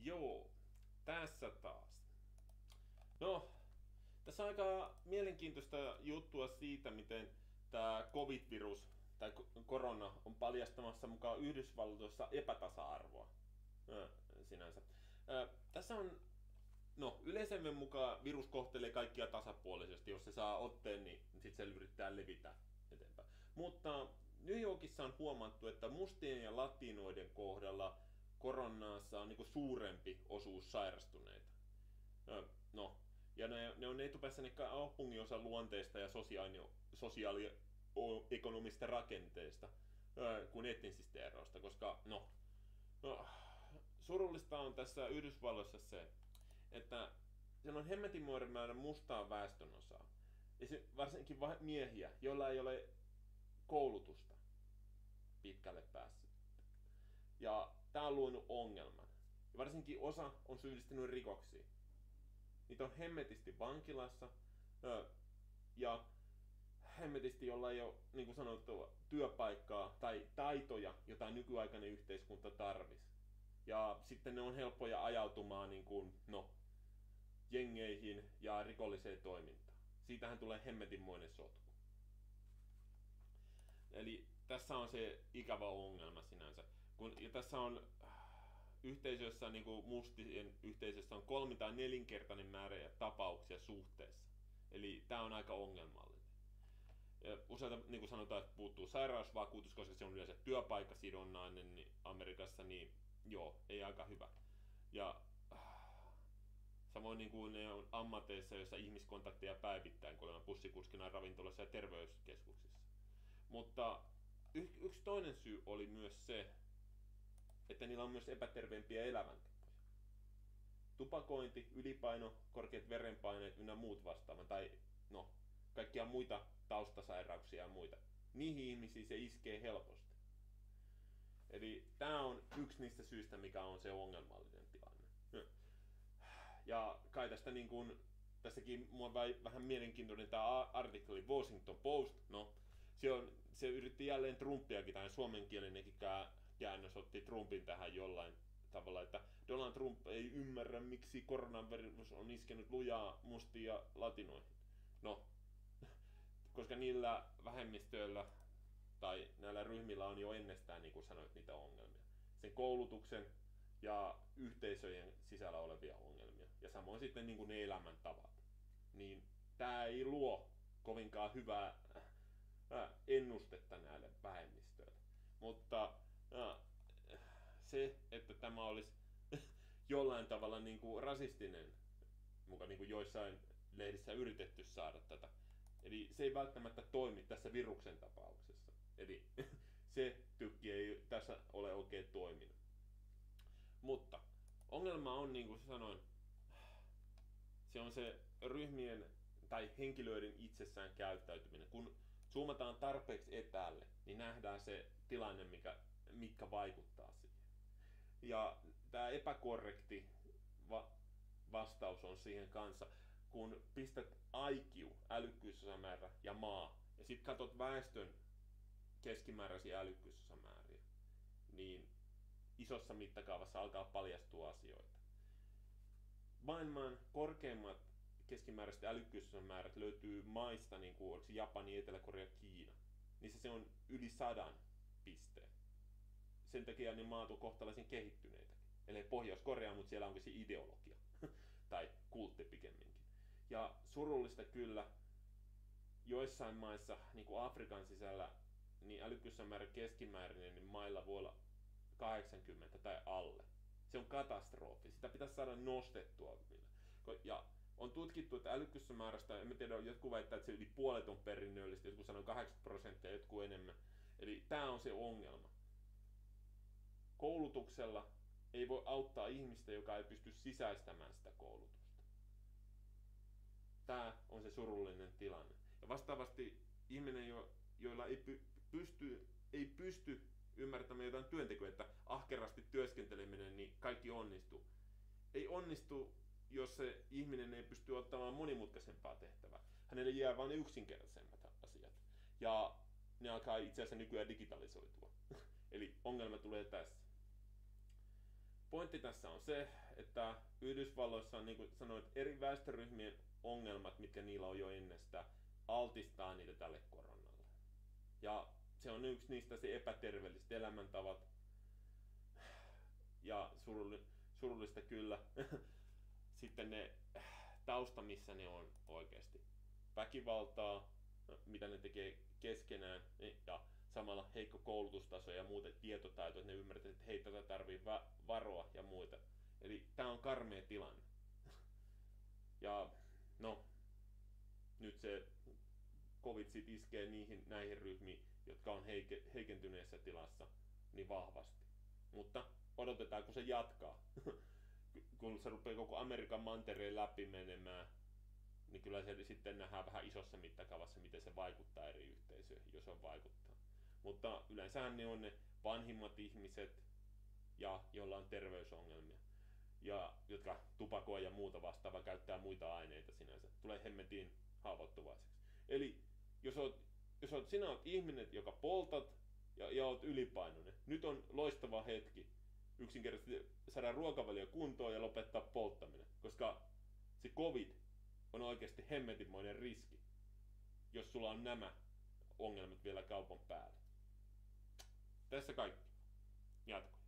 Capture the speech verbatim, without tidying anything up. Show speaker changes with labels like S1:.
S1: Joo, tässä taas. No, tässä on aika mielenkiintoista juttua siitä, miten tämä covid-virus tai korona on paljastamassa mukaan Yhdysvalloissa epätasa-arvoa ö, sinänsä. Ö, tässä on, no yleisemmin mukaan virus kohtelee kaikkia tasapuolisesti. Jos se saa otteen, niin sitten se yrittää levitä eteenpäin. Mutta New Yorkissa on huomattu, että mustien ja latinoiden kohdalla koronassa on niinku suurempi osuus sairastuneita. No, ja ne, ne on etupäässä ne kaupunginosa luonteesta ja sosiaali- sosiaaliekonomista rakenteista kuin etnisistä eroista, koska no, no, surullista on tässä Yhdysvalloissa se, että siellä on hemmetinmoinen määrä mustaa väestönosaa, varsinkin miehiä, joilla ei ole koulutusta pitkälle päässyt. Ja tämä on luonut ongelman. Ja varsinkin osa on syyllistynyt rikoksiin. Niitä on hemmetisti vankilassa ja hemmetisti, jolla ei ole, niin kuin sanottu, työpaikkaa tai taitoja, jota nykyaikainen yhteiskunta tarvisi. Ja sitten ne on helppoja ajautumaan niin kuin, no, jengeihin ja rikolliseen toimintaan. Siitähän tulee hemmetinmoinen sotku. Eli tässä on se ikävä ongelma sinänsä. Kun, ja tässä on yhteisössä, niin kuin mustien yhteisössä, on kolmin tai nelinkertainen määrä tapauksia suhteessa. Eli tämä on aika ongelmallinen. Ja useita, niin kuin sanotaan, että puuttuu sairausvakuutus, koska se on yleensä työpaikkasidonnainen niin Amerikassa, niin joo, ei aika hyvä. Ja samoin niin kuin ne on ammateissa, joissa ihmiskontakteja päivittäin, kun ollaan bussikuskina ravintolassa ja terveyskeskuksissa. Mutta y- yksi toinen syy oli myös se, että niillä on myös epäterveempiä elämäntapoja. Tupakointi, ylipaino, korkeat verenpaineet ynnä muut vastaavat, tai no, kaikkia muita taustasairauksia ja muita. Niihin ihmisiin se iskee helposti. Eli tämä on yksi niistä syistä, mikä on se ongelmallinen tilanne. Ja kai tästä niin kuin, tässäkin mua on vähän mielenkiintoinen tämä artikkeli Washington Post. No, se, on, se yritti jälleen Trumpiakin, tai suomenkielinenkin käännös otti Trumpin tähän jollain tavalla, että Donald Trump ei ymmärrä, miksi koronavirus on iskenyt lujaa mustiin ja latinoihin. No, koska niillä vähemmistöillä tai näillä ryhmillä on jo ennestään, niin kuin sanoit, niitä ongelmia. Sen koulutuksen ja yhteisöjen sisällä olevia ongelmia. Ja samoin sitten niin kuin ne elämäntavat. Niin tämä ei luo kovinkaan hyvää ennustetta näille vähemmistöille. Mutta se, että tämä olisi jollain tavalla niin kuin rasistinen, mukaan niin kuin joissain lehdissä yritetty saada tätä. Eli se ei välttämättä toimi tässä viruksen tapauksessa. Eli se tykki ei tässä ole oikein toiminut. Mutta ongelma on, niin kuin sanoin, se on se ryhmien tai henkilöiden itsessään käyttäytyminen. Kun zoomataan tarpeeksi etäälle, niin nähdään se tilanne, mikä, mikä vaikuttaa siihen. Ja tämä epäkorrekti va- vastaus on siihen kanssa, kun pistät I Q, älykkyysosamäärä ja maa, ja sitten katsot väestön keskimääräisiä älykkyysosamääriä, niin isossa mittakaavassa alkaa paljastua asioita. Maailman korkeimmat keskimääräiset älykkyysosamäärät löytyy maista, niin kuin Japani, Etelä-Korea, Kiina. Niissä se on yli sadan pisteen. Sen takia ne maat on kohtalaisen kehittyneitäkin. Eli Pohjois-Korea, mutta siellä onkin se ideologia. tai kultti pikemminkin. Ja surullista kyllä, joissain maissa, niin kuin Afrikan sisällä, niin älykkyysosamäärä keskimääräinen niin mailla voi olla kahdeksankymmentä tai alle. Se on katastrofi. Sitä pitäisi saada nostettua. Ja on tutkittu, että älykkyysosamäärästä, en tiedä, jotkut väittää, että se yli puolet on perinnöllistä, jotkut sanoo kahdeksankymmentä prosenttia, jotkut enemmän. Eli tämä on se ongelma. Koulutuksella ei voi auttaa ihmistä, joka ei pysty sisäistämään sitä koulutusta. Tämä on se surullinen tilanne. Ja vastaavasti ihminen, jo, joilla ei py, pysty, ei pysty ymmärtämään jotain työntekoa, että ahkerasti työskenteleminen, niin kaikki onnistuu. Ei onnistu, jos se ihminen ei pysty ottamaan monimutkaisempaa tehtävää. Hänelle jää vain yksinkertaisemmat asiat. Ja ne alkaa itse asiassa nykyään digitalisoitua. Eli ongelma tulee tässä. pointti tässä on se, että Yhdysvalloissa on, niin kuin sanoit, eri väestöryhmien ongelmat, mitkä niillä on jo ennestään, altistaa niitä tälle koronalle. Ja se on yksi niistä se epäterveelliset elämäntavat. Ja surullista kyllä. Sitten ne tausta, missä ne on oikeasti. Väkivaltaa, mitä ne tekee keskenään, ja samalla heikko koulutustaso ja muuten tietotaito, että ne ymmärtävät, että hei, tätä tarvii va- varoa ja muita. Eli tää on karmea tilanne. Ja no, nyt se covid sit iskee niihin, näihin ryhmiin, jotka on heike, heikentyneessä tilassa niin vahvasti. Mutta odotetaan, kun se jatkaa. Kun se rupeaa koko Amerikan mantereen läpi menemään, niin kyllä se sitten nähdään vähän isossa mittakaavassa, miten se vaikuttaa eri yhteisöihin, jos on vaikuttaa. Mutta yleensähän ne on ne vanhimmat ihmiset, ja joilla on terveysongelmia, ja jotka tupakoi ja muuta vastaavaa, käyttää muita aineita sinänsä. Tulee hemmetin haavoittuvaiseksi. Eli jos oot, jos oot, sinä oot ihminen, joka poltat ja, ja oot ylipainoinen, nyt on loistava hetki yksinkertaisesti saada ruokavalio kuntoon ja lopettaa polttaminen. Koska se covid on oikeasti hemmetinmoinen riski, jos sulla on nämä ongelmat vielä kaupan päällä. Tässä kaikki. Jatko.